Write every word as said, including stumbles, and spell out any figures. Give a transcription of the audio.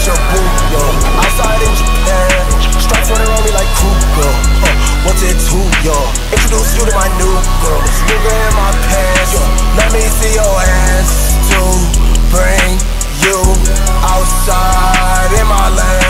that's your boo, yo. Outside in Japan, stripes running around me like Kruger. Uh, what's it to, yo? Introduce you to my new girl. This nigga in my pants, yo. Let me see your ass to bring you outside in my land.